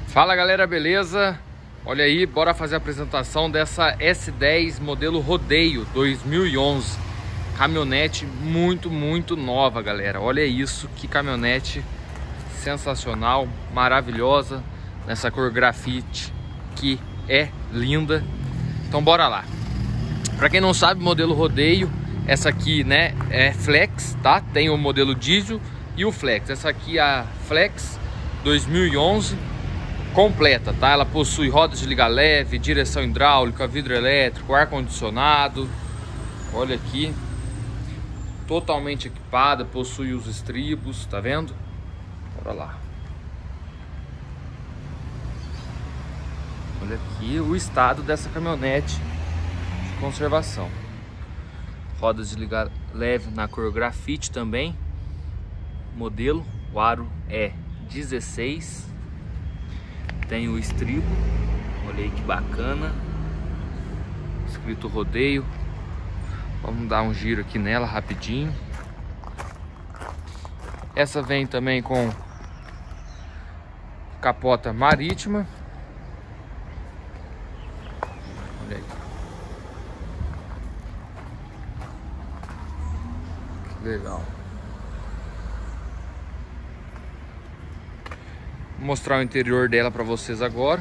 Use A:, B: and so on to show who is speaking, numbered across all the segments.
A: Fala galera, beleza? Olha aí, bora fazer a apresentação dessa S10 modelo Rodeio 2011. Caminhonete muito nova, galera. Olha isso, que caminhonete sensacional, maravilhosa, nessa cor grafite que é linda. Então bora lá. Pra quem não sabe, modelo Rodeio, essa aqui, né, é Flex, tá? Tem o modelo diesel e o Flex. Essa aqui é a Flex 2011 completa, tá? Ela possui rodas de liga leve, direção hidráulica, vidro elétrico, ar-condicionado. Olha aqui, totalmente equipada, possui os estribos, tá vendo? Bora lá. Olha aqui o estado dessa caminhonete de conservação. Rodas de liga leve na cor grafite também. Modelo, o aro é 16. Tem o estribo, olha aí que bacana, escrito Rodeio. Vamos dar um giro aqui nela rapidinho. Essa vem também com capota marítima. Olha aí. Que legal. Vou mostrar o interior dela para vocês agora.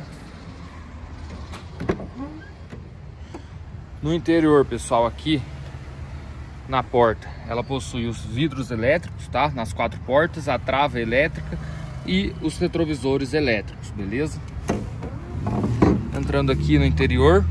A: No interior, pessoal, aqui na porta, ela possui os vidros elétricos, tá? Nas 4 portas, a trava elétrica e os retrovisores elétricos, beleza? Entrando aqui no interior,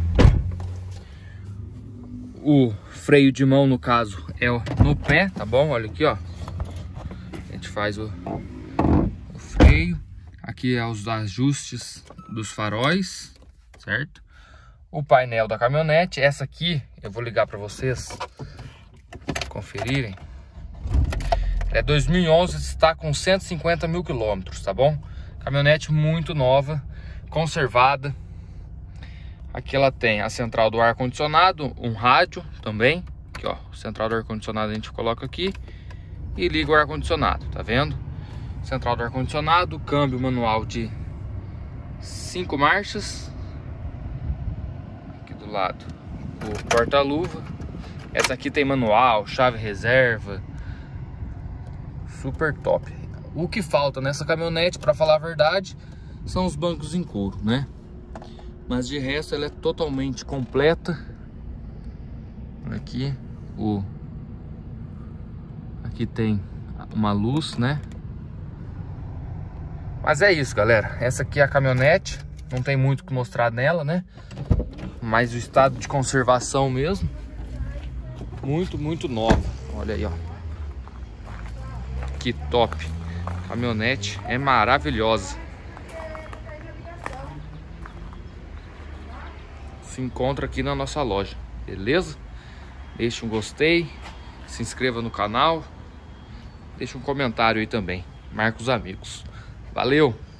A: o freio de mão, no caso, é no pé, tá bom? Olha aqui, ó. A gente faz o freio. Aqui é os ajustes dos faróis, certo? O painel da caminhonete, essa aqui eu vou ligar para vocês conferirem. É 2011, está com 150 mil quilômetros, tá bom? Caminhonete muito nova, conservada. Aqui ela tem a central do ar-condicionado, um rádio também. Aqui, ó, central do ar-condicionado a gente coloca aqui e liga o ar-condicionado, tá vendo? Central do ar-condicionado, câmbio manual de 5 marchas. Aqui do lado o porta-luva. Essa aqui tem manual, chave reserva. Super top. O que falta nessa caminhonete, para falar a verdade, são os bancos em couro, né? Mas de resto ela é totalmente completa. Aqui aqui tem uma luz, né? Mas é isso, galera. Essa aqui é a caminhonete. Não tem muito o que mostrar nela, né? Mas o estado de conservação mesmo. Muito nova. Olha aí, ó. Que top. A caminhonete é maravilhosa. Se encontra aqui na nossa loja, beleza? Deixe um gostei. Se inscreva no canal. Deixe um comentário aí também. Marque os amigos. Valeu!